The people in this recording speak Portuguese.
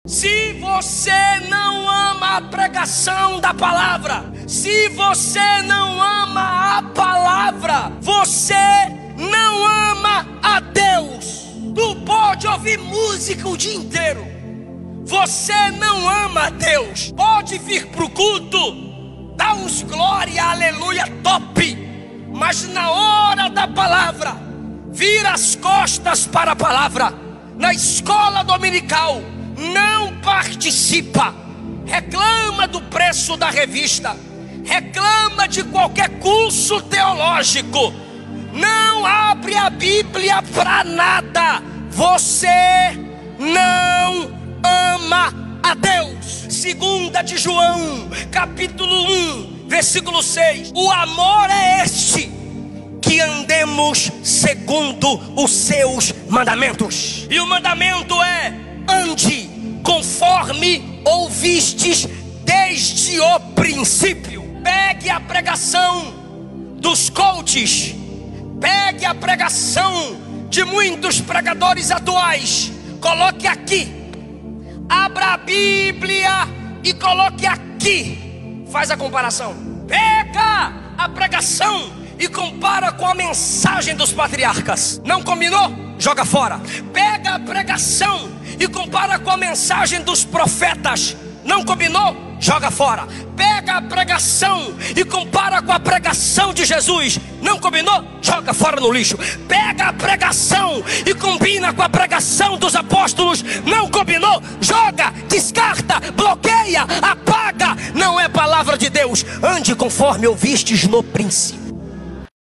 Se você não ama a pregação da palavra, se você não ama a palavra, você não ama a Deus. Tu pode ouvir música o dia inteiro, você não ama a Deus. Pode vir para o culto, dá uns glória, aleluia, top, mas na hora da palavra, vira as costas para a palavra. Na escola dominical não participa, reclama do preço da revista, reclama de qualquer curso teológico, não abre a Bíblia para nada. Você não ama a Deus. 2 de João, capítulo 1, versículo 6. O amor é este, que andemos segundo os seus mandamentos. E o mandamento é: ande conforme ouvistes desde o princípio. Pegue a pregação dos coaches, pegue a pregação de muitos pregadores atuais, coloque aqui, abra a Bíblia e coloque aqui, faz a comparação. Pega a pregação e compara com a mensagem dos patriarcas. Não combinou? Joga fora. Pega a pregação e compara com a mensagem dos profetas. Não combinou? Joga fora. Pega a pregação e compara com a pregação de Jesus. Não combinou? Joga fora no lixo. Pega a pregação e combina com a pregação dos apóstolos. Não combinou? Joga, descarta, bloqueia, apaga. Não é palavra de Deus. Ande conforme ouvistes no princípio.